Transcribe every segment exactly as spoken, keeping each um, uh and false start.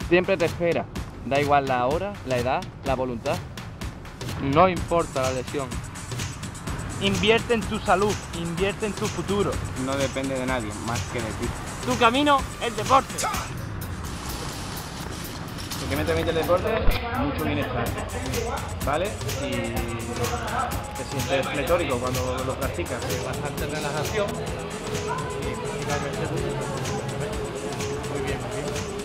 Siempre te espera. Da igual la hora, la edad, la voluntad. No importa la lesión. Invierte en tu salud, invierte en tu futuro. No depende de nadie, más que de ti. Tu camino, el deporte. Lo que me permite el deporte, mucho bienestar, ¿vale? Y te sientes pletórico cuando lo practicas. Bastante relajación y físicamente muy bien, muy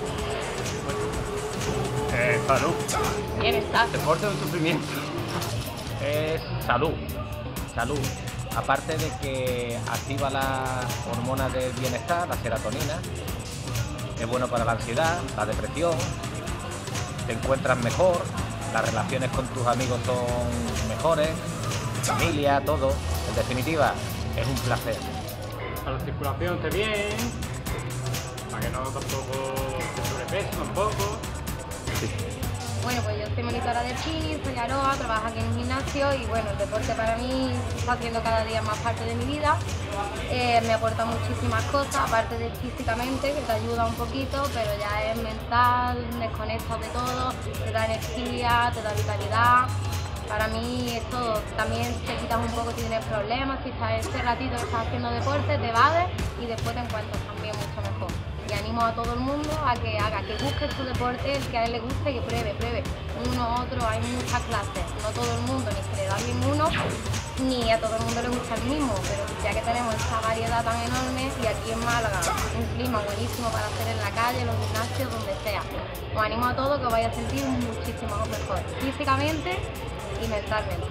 bien. Eh, salud. Bienestar. Deporte o sufrimiento. Es salud, salud. Aparte de que activa las hormonas del bienestar, la serotonina, es bueno para la ansiedad, la depresión, te encuentras mejor, las relaciones con tus amigos son mejores, familia, todo. En definitiva, es un placer. Para la circulación esté bien, para que no tampoco te sobrepeso tampoco. Bueno, pues yo soy monitora de spinning, soy Aroa, trabajo aquí en el gimnasio y bueno, el deporte para mí está haciendo cada día más parte de mi vida. Eh, me aporta muchísimas cosas, aparte de físicamente, que te ayuda un poquito, pero ya es mental, desconectas de todo, te da energía, te da vitalidad. Para mí esto también te quitas un poco si tienes problemas, si estás ese ratito que estás haciendo deporte, te evades y después te encuentras también mucho mejor. Y animo a todo el mundo a que haga, que busque su deporte, el que a él le guste, que pruebe, pruebe. Uno, otro, hay muchas clases. No todo el mundo ni se le da bien uno, ni a todo el mundo le gusta el mismo. Pero ya que tenemos esta variedad tan enorme y aquí en Málaga, un clima buenísimo para hacer en la calle, en los gimnasios, donde sea. Os animo a todos que os vais a sentir muchísimo mejor, físicamente y mentalmente.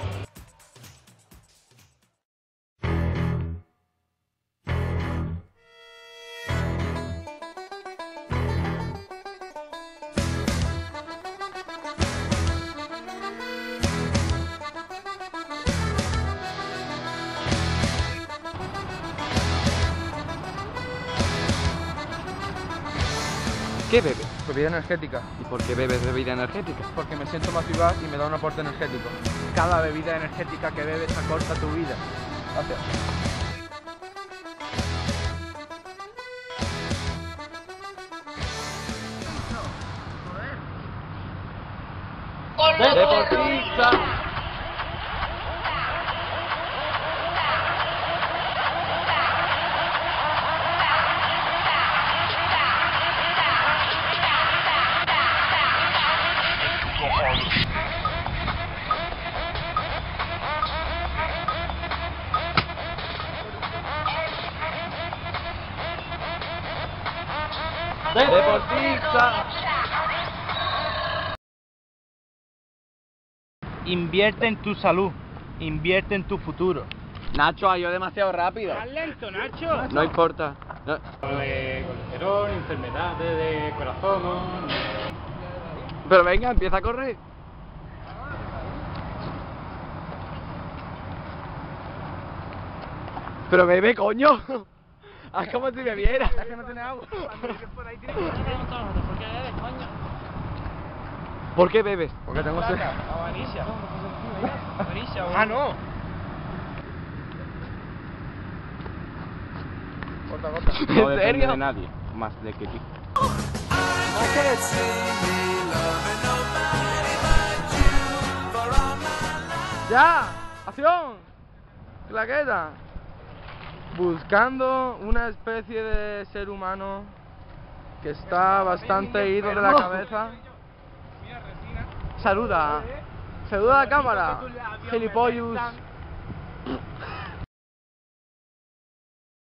¿Qué bebes? Bebida energética, ¿Y por qué bebes bebida energética? porque me siento más vivaz y me da un aporte energético. Cada bebida energética que bebes acorta tu vida. Gracias. ¡Deportista! ¡Deportista! Invierte en tu salud, invierte en tu futuro. Nacho, ha ido demasiado rápido. ¡Más lento, Nacho! No importa. No. De colesterol, enfermedades de corazón, ¿no? Pero venga, empieza a correr. Pero bebe, coño. Haz como si bebiera. Es que no tiene agua. Cuando vives por ahí tienes que beber. ¿Por qué bebes, coño? ¿Por qué bebes? Porque tengo sed. Avaricia. Avaricia. Ah, no. Corta, corta. No ¿En depende serio? de nadie, más de que ti. ¡Ya! ¡Acción! ¡Claqueta! Buscando una especie de ser humano que está bastante ido de la cabeza. Saluda. Saluda a la cámara. Gilipollas.